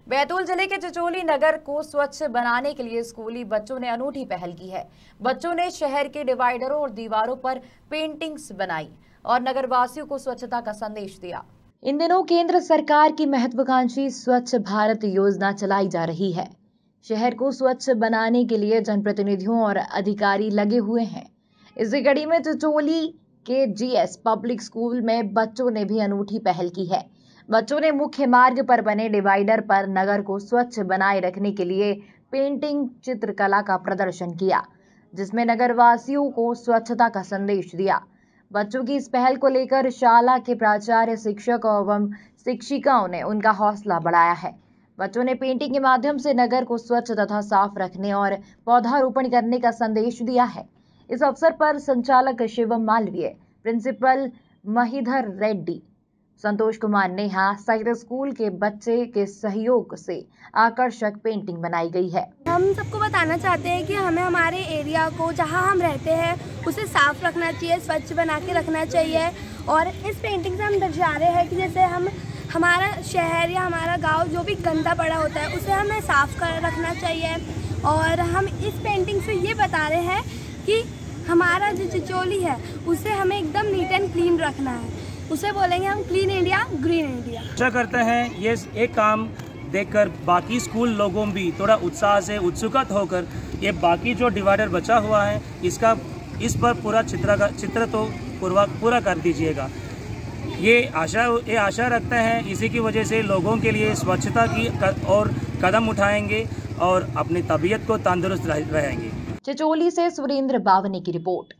बैतूल जिले के चिचोली नगर को स्वच्छ बनाने के लिए स्कूली बच्चों ने अनूठी पहल की है। बच्चों ने शहर के डिवाइडरों और दीवारों पर पेंटिंग्स बनाई और नगरवासियों को स्वच्छता का संदेश दिया। इन दिनों केंद्र सरकार की महत्वाकांक्षी स्वच्छ भारत योजना चलाई जा रही है। शहर को स्वच्छ बनाने के लिए जनप्रतिनिधियों और अधिकारी लगे हुए हैं। इसी कड़ी में चिचोली के जीएस पब्लिक स्कूल में बच्चों ने भी अनूठी पहल की है। बच्चों ने मुख्य मार्ग पर बने डिवाइडर पर नगर को स्वच्छ बनाए रखने के लिए पेंटिंग चित्रकला का प्रदर्शन किया, जिसमें नगरवासियों को स्वच्छता का संदेश दिया। बच्चों की इस पहल को लेकर शाला के प्राचार्य, शिक्षक एवं शिक्षिकाओं ने उनका हौसला बढ़ाया है। बच्चों ने पेंटिंग के माध्यम से नगर को स्वच्छ तथा साफ रखने और पौधारोपण करने का संदेश दिया है। इस अवसर पर संचालक शिवम मालवीय, प्रिंसिपल महिधर रेड्डी, संतोष कुमार नेहा सहित स्कूल के बच्चे के सहयोग से आकर्षक पेंटिंग बनाई गई है। हम सबको बताना चाहते हैं कि हमें हमारे एरिया को, जहां हम रहते हैं, उसे साफ रखना चाहिए, स्वच्छ बना के रखना चाहिए। और इस पेंटिंग से हम दर्शा रहे हैं कि जैसे हमारा शहर या हमारा गांव जो भी गंदा पड़ा होता है उसे हमें साफ कर रखना चाहिए। और हम इस पेंटिंग से ये बता रहे हैं कि हमारा जो चिचोली है उसे हमें एकदम नीट एंड क्लीन रखना है। उसे बोलेंगे हम क्लीन इंडिया, ग्रीन इंडिया। आशा करते हैं ये एक काम देखकर बाकी स्कूल लोगों भी थोड़ा उत्साह से उत्सुकत होकर ये बाकी जो डिवाइडर बचा हुआ है इस पर पूरा चित्र तो पूरा कर दीजिएगा। ये आशा रखते हैं इसी की वजह से लोगों के लिए स्वच्छता की और कदम उठाएंगे और अपनी तबीयत को तंदुरुस्त रहेंगे। चिचोली से सुरेंद्र बावनी की रिपोर्ट।